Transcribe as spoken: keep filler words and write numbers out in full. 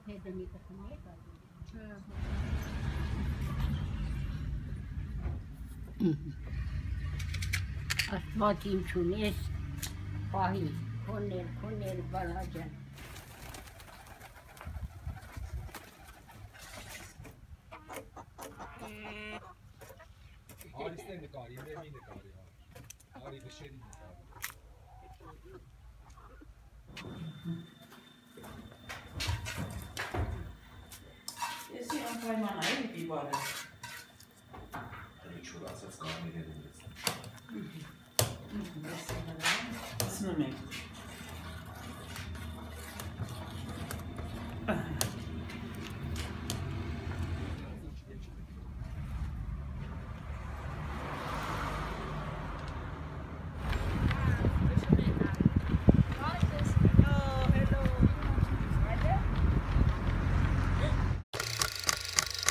Աստվածին չունես, պահի, քոներ, քոներ, բալաջան։ Արիստե նկարի, իմրեմի նկարի, արի վշերի նկարի։ Ես իրան պայմանա է մի բարը։ Այդ չորացած կարմիրեր ունես։ Սնում ենք։